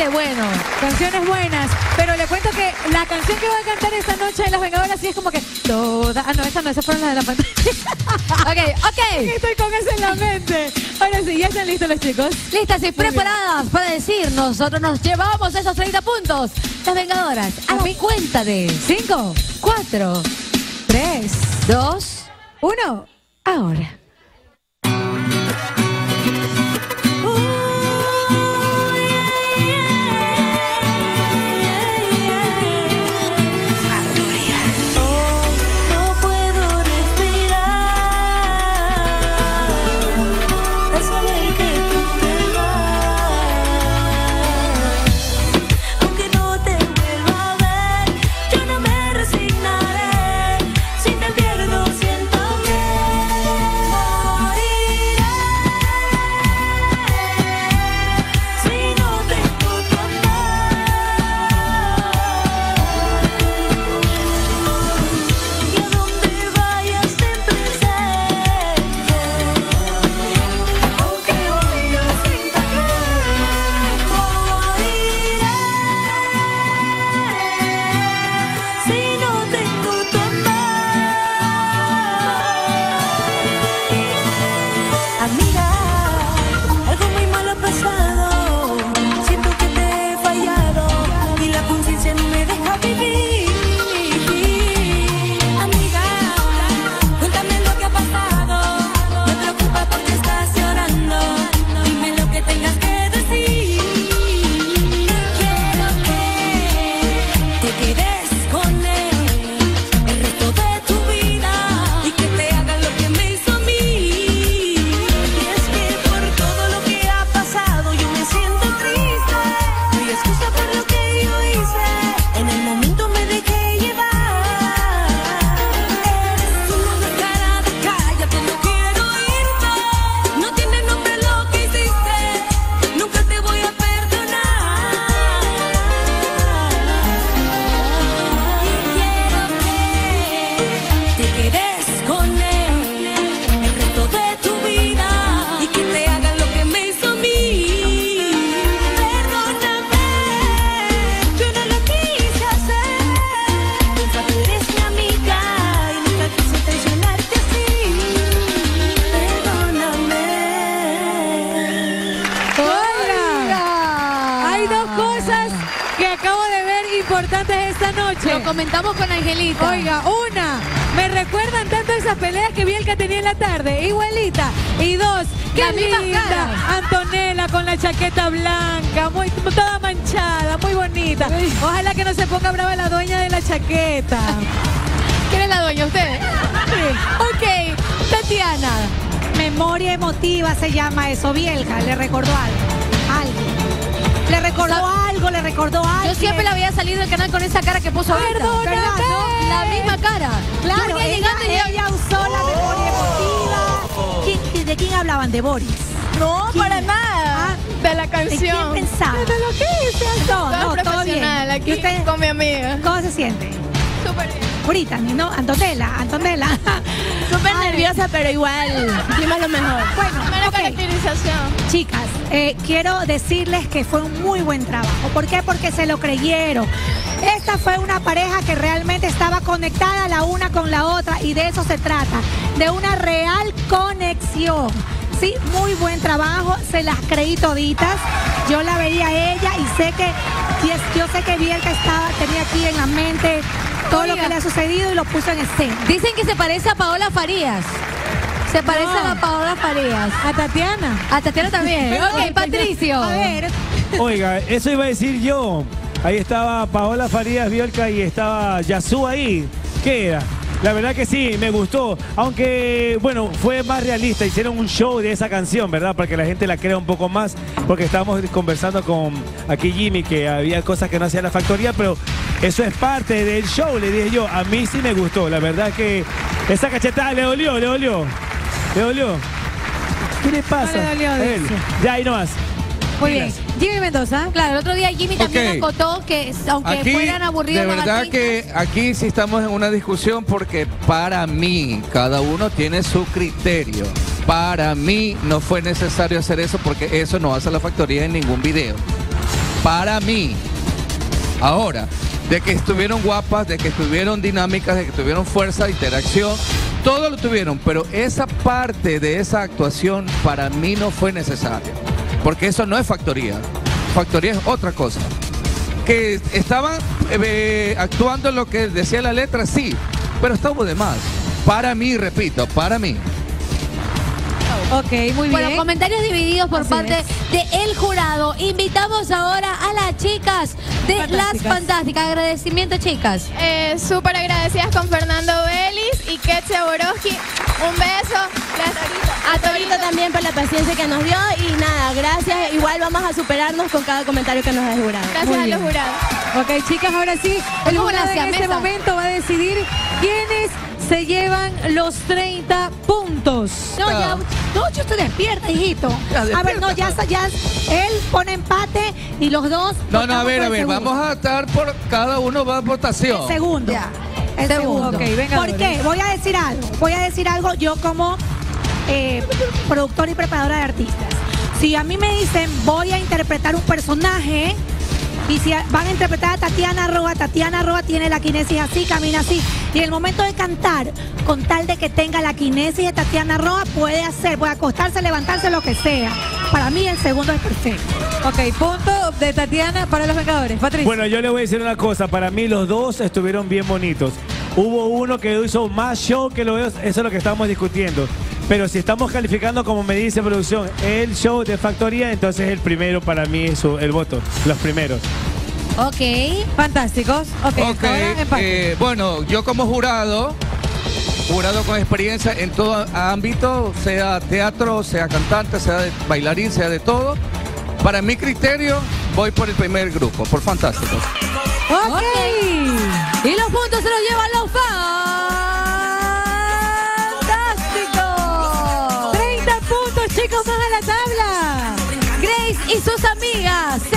qué bueno. Canciones buenas, pero le cuento que la canción que voy a cantar esta noche de Las Vengadoras sí es como que toda... Ah, no, esa no, esa fueron las de la pantalla. Ok. Estoy con eso en la mente. Ahora sí, ya están listos los chicos. Listas y preparadas para decir, nosotros nos llevamos esos 30 puntos. Las Vengadoras, a la cuenta de 5, 4, 3, 2, 1, ahora. Importantes esta noche. Lo comentamos con Angelita. Oiga, una, me recuerdan tanto esas peleas que Bielka tenía en la tarde, igualita. Y dos, qué linda Antonella con la chaqueta blanca, toda manchada, muy bonita. Ojalá que no se ponga brava la dueña de la chaqueta. ¿Quién es la dueña? ¿Usted? Sí. Ok, Tatiana. Memoria emotiva se llama eso. Bielka le recordó algo. Le recordó algo. Yo siempre la veía salir del canal con esa cara que puso ahorita. Perdóname. ¿No? La misma cara. Claro, ella usó la memoria emotiva. ¿De quién hablaban? ¿De Boris? No, para nada. De la canción. ¿De quién pensaba? ¿De lo que hice? No, todo bien. Aquí usted, con mi amiga. ¿Cómo se siente? Súper bien. Ahorita, ¿no? Antonella. Súper nerviosa, pero igual. Dime lo mejor. Bueno, buena caracterización. Chicas, quiero decirles que fue un muy buen trabajo. ¿Por qué? Porque se lo creyeron. Esta fue una pareja que realmente estaba conectada la una con la otra y de eso se trata, de una real conexión. Sí, muy buen trabajo, se las creí toditas. Yo la veía a ella y yo sé que Bielka tenía aquí en la mente todo lo que le ha sucedido y lo puso en escena. Dicen que se parece a Paola Farías. Se parece a Paola Farías. A Tatiana. A Tatiana también. Ok, Patricio. A ver. Oiga, eso iba a decir yo. Ahí estaba Paola Farías, Bielka y estaba Yazú ahí. ¿Qué era? La verdad que sí, me gustó. Aunque, bueno, fue más realista. Hicieron un show de esa canción, ¿verdad? Para que la gente la crea un poco más. Porque estábamos conversando con aquí Jimmy que había cosas que no hacía la factoría, pero eso es parte del show, le dije yo. A mí sí me gustó. La verdad que esa cachetada le dolió. ¿Qué le pasa? No le dolió, a él. dice. Ya, ahí nomás. Muy bien. Jimmy Mendoza. Claro, el otro día Jimmy también acotó que aunque aquí, fueran aburridos de las verdad artistas, que aquí sí estamos en una discusión porque para mí cada uno tiene su criterio. Para mí no fue necesario hacer eso porque eso no hace la factoría en ningún video. Para mí. Ahora, de que estuvieron guapas, de que estuvieron dinámicas, de que tuvieron fuerza, interacción, todo lo tuvieron, pero esa parte de esa actuación para mí no fue necesaria, porque eso no es factoría. Factoría es otra cosa. Que estaban actuando en lo que decía la letra, sí, pero estuvo de más. Para mí, repito, para mí. Ok, muy bien. Bueno, comentarios divididos por Así parte es. del jurado. Invitamos ahora a las chicas de Las Fantásticas. Agradecimiento, chicas. Súper agradecidas con Fernando Vélez y Ketsia Borowski. Un beso. A Torito también por la paciencia que nos dio y nada, gracias. Igual vamos a superarnos con cada comentario que nos ha jurado. Gracias a los jurados. Ok, chicas, ahora sí, el Como jurado la en este siamesa. momento va a decidir quiénes se llevan los 30 puntos. No, yo estoy despierta, hijito. Ya, A ver, no, ya él pone empate y los dos. No, votamos a ver, por el segundo. vamos a estar por cada uno va a votación. El segundo. Ya. El segundo. Ok, venga, ¿Por Dori. qué? Voy a decir algo yo como productora y preparadora de artistas. Si a mí me dicen voy a interpretar un personaje y si van a interpretar a Tatiana Roa tiene la kinesis así, camina así. Y en el momento de cantar, con tal de que tenga la kinesis de Tatiana Roa, puede acostarse, levantarse, lo que sea. Para mí el segundo es perfecto. Ok, punto de Tatiana para los Vengadores. Patricia. Bueno, yo le voy a decir una cosa. Para mí los dos estuvieron bien bonitos. Hubo uno que hizo más show que los dos. Eso es lo que estamos discutiendo. Pero si estamos calificando, como me dice producción, el show de Factoría, entonces el primero para mí es el voto. Los primeros. Ok. Fantásticos. Ok, Ok, ahora empate. bueno, yo como jurado con experiencia en todo ámbito, sea teatro, sea cantante, sea de bailarín, sea de todo. Para mi criterio, voy por el primer grupo, por Fantásticos. Ok. Y los puntos se los llevan los Fantásticos. 30 puntos, chicos, más a la tabla. Grace y sus amigas se